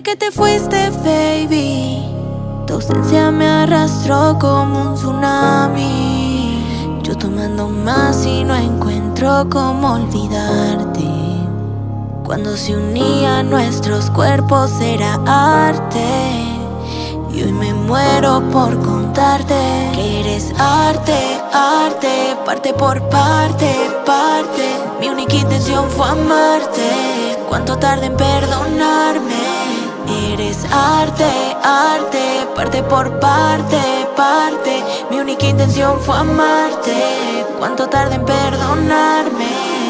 que te fuiste, baby, tu ausencia me arrastró como un tsunami. Yo tomando más y no encuentro cómo olvidarte. Cuando se unían nuestros cuerpos era arte. Y hoy me muero por contarte que eres arte, arte, parte por parte, parte. Mi única intención fue amarte. Cuánto tardé en perdonarme. Eres arte, arte, parte por parte, parte. Mi única intención fue amarte. Cuánto tardé en perdonarme.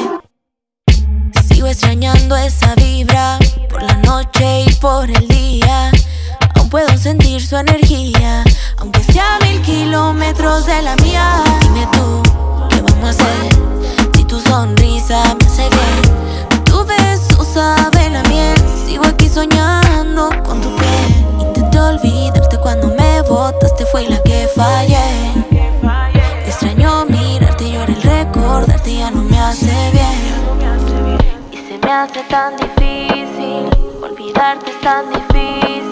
Sigo extrañando esa vibra por la noche y por el día. Aún puedo sentir su energía, aunque sea 1000 kilómetros de la mía. Dime tú, ¿qué vamos a hacer? Si tu sonrisa me hace bien, tu beso sabe la miel. Sigo aquí soñando con tu piel. Intenté olvidarte cuando me botaste, fue la que fallé. Extraño mirarte y llorar el recordarte ya no me hace bien. Y se me hace tan difícil, olvidarte es tan difícil.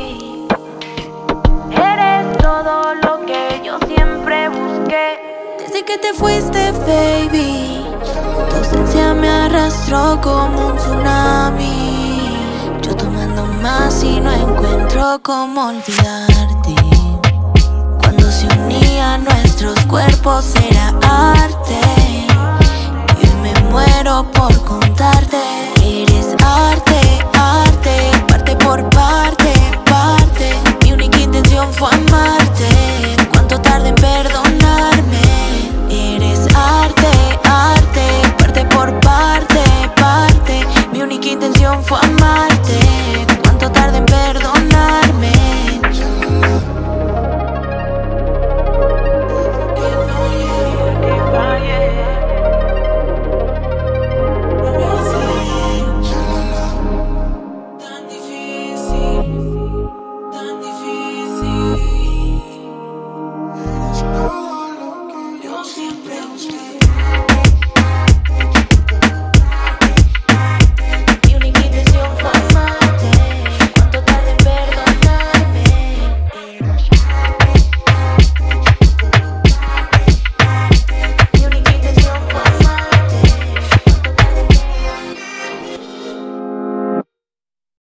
Eres todo lo que yo siempre busqué. Desde que te fuiste, baby, tu ausencia me arrastró como un tsunami. Yo tomando más y no encuentro cómo olvidarte. Cuando se unían nuestros cuerpos era arte. Y hoy me muero por contarte. Eres arte.